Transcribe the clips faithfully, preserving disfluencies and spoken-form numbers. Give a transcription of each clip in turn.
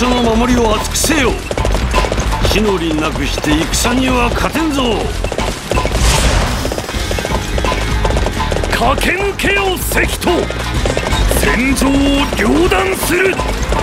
所の守りを厚くせよ。地の利なくして戦には勝てんぞ。駆け抜けよ関と戦場を両断する。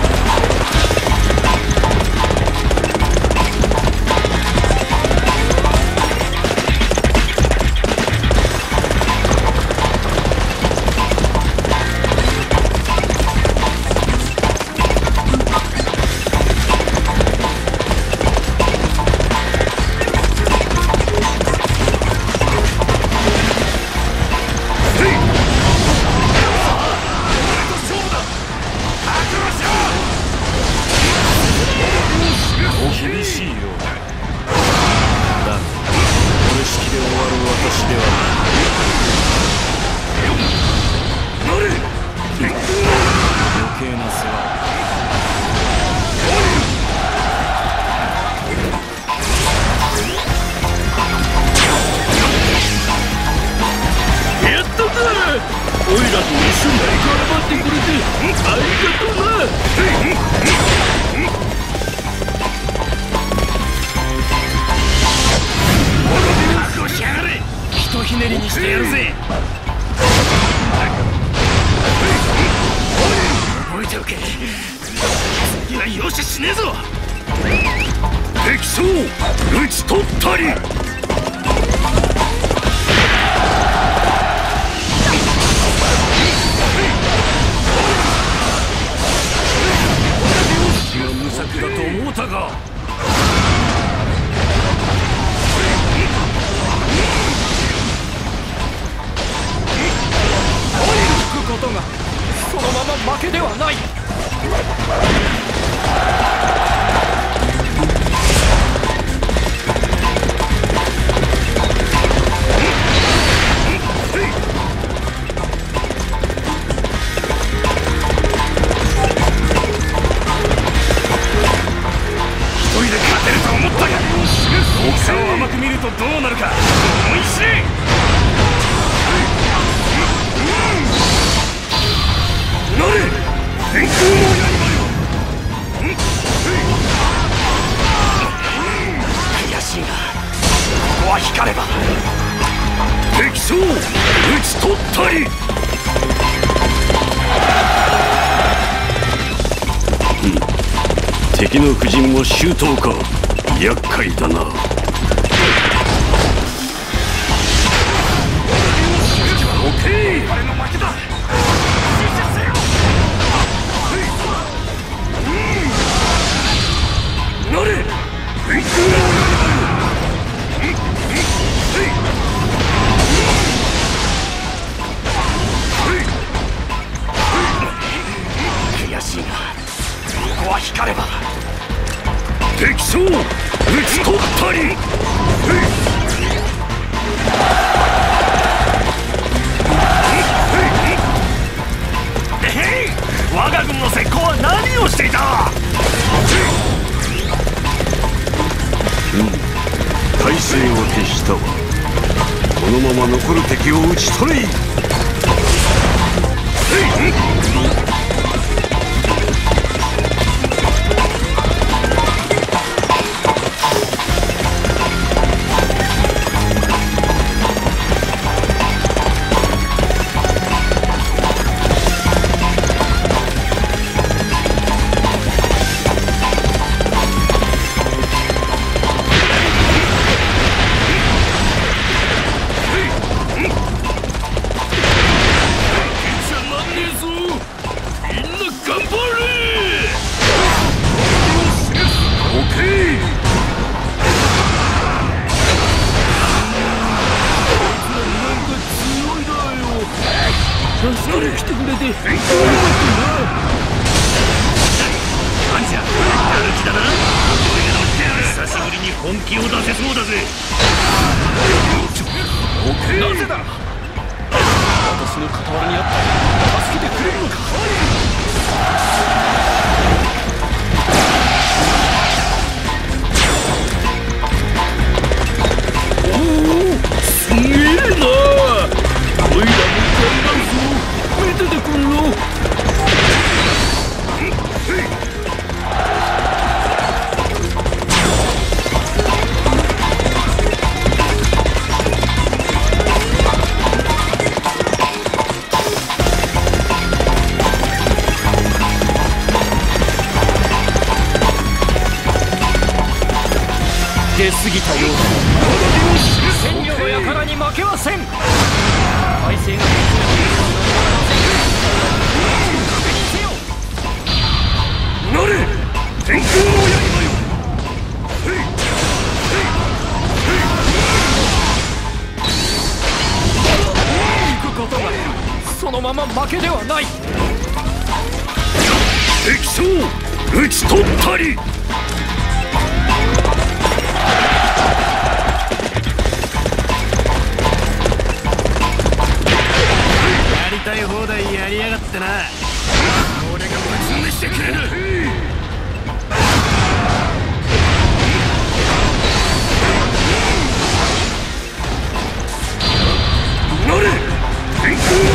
敵の布陣も周到か。厄介だな。 悔しいな。ここは光れば。 敵将討ち取ったり。 我が軍の石膏は何をしていた。 うん、態勢を決したわ。このまま残る敵を討ち取れ。 助けに来てくれてありがとうな。なんじゃ、やる気だな。久しぶりに本気を出せそうだぜ。なぜだ。私の傍らにあった助けてくれるのか。おお、すげえな。おいらも頑張るぞ。見ててくんろ。 けすぎたようだ。千両の輩に負けはせん。体勢が確認せよ。 なれ天空の刃よ。 行くことがそのまま負けではない。 敵将討ち取ったり。やりたい放題やりやがってな。俺がぶちのめしてくれる。なれ天空の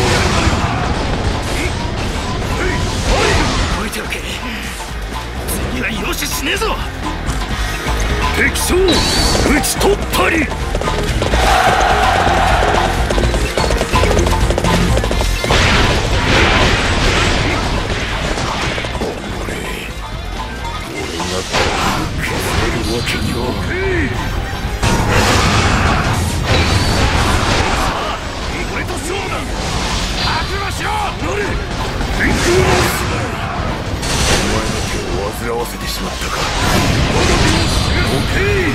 覚えておけ。次は容赦しねえぞ。敵将討ち取ったり。わけには。俺と勝負だ。覚悟しろ。乗れ天空のお前の手を煩わせてしまったか。オッケー。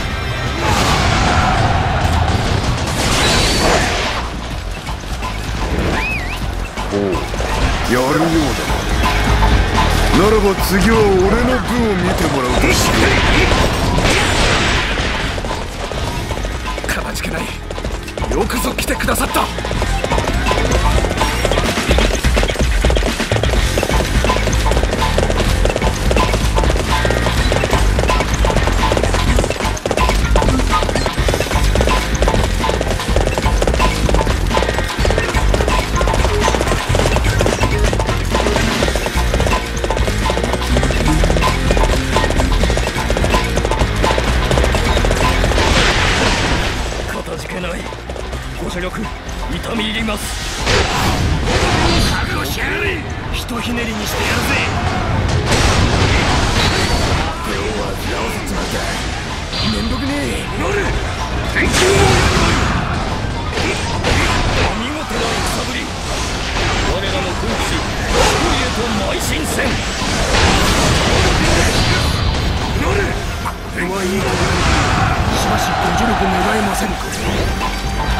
おう、やるようだな。ならば次は俺の分を見てもらうとしよう。かたじけない。よくぞ来てくださった。ご助力痛み入ります。覚悟しやがれ。ひとひねりにしてやるぜ。手を煩わせちまった。めんどくねえ。乗れ天空のお見事な戦ぶり。我らの奮起し勝利へと邁進せん。乗れ。これはいいことだ。しかしご助力願えませんか。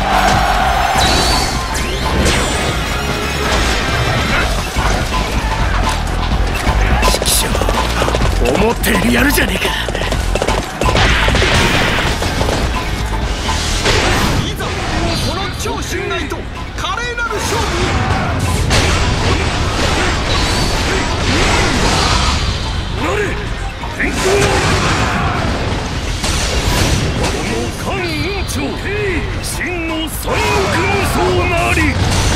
思っているやるじゃねえか。いざこの超新内と華麗なる勝負。乗れ天空のこの関雲長真の三国無双なり。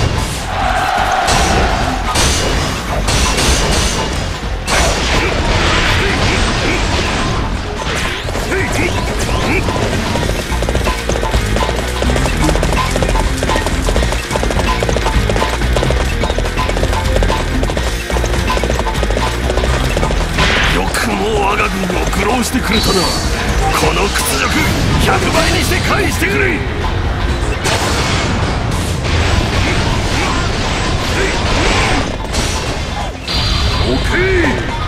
我が軍を愚弄してくれたな。この屈辱ひゃくばいにして返してくれ。オッケー。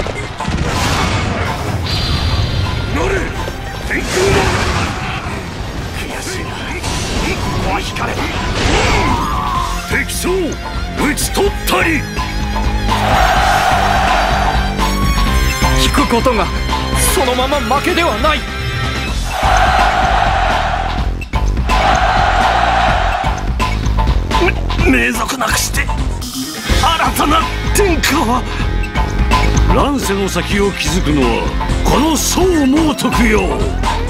乗れ天空の。悔しいな。ここは引かれた。敵将討ち取ったり。引くことがそのまま負けではない。名族なくして新たな天下は。 乱世の先を築くのはこの宋猛徳よ。